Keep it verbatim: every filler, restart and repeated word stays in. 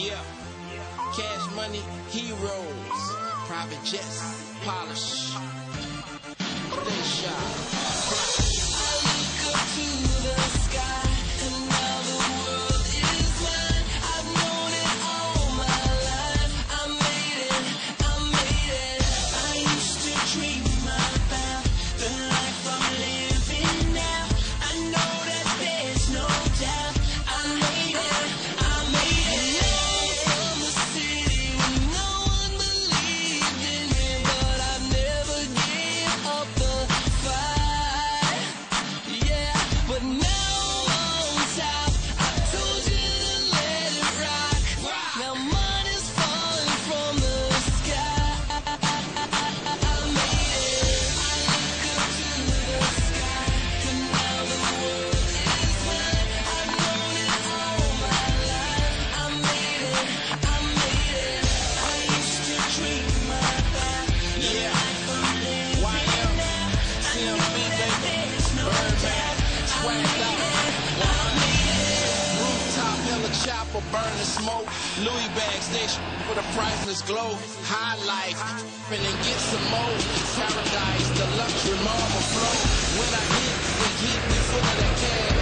Yeah. Cash money, heroes, private jets, polish. They shot. I look up to the sky, and now the world is mine. I've known it all my life. I made it, I made it. I used to dream about the life I'm living now. I know that there's no doubt. I made it, I made it. From the city when no one believed in me, but I never gave up the fight. Yeah, but now I'm on top. I told you to let it rock. Now money's falling from the sky. I made it. I look up to the sky, and now the world is mine. I've known it all my life. I made it, I made it. I used to dream about the life I'm living now. I know that there's no doubt. I made it, I made it. Rooftop, hella chopper, burning smoke. Louis bags, they sh- for the priceless glow. High life, and then get some more. Paradise, the luxury marble flow. When I hit, we hit, we full of that cash.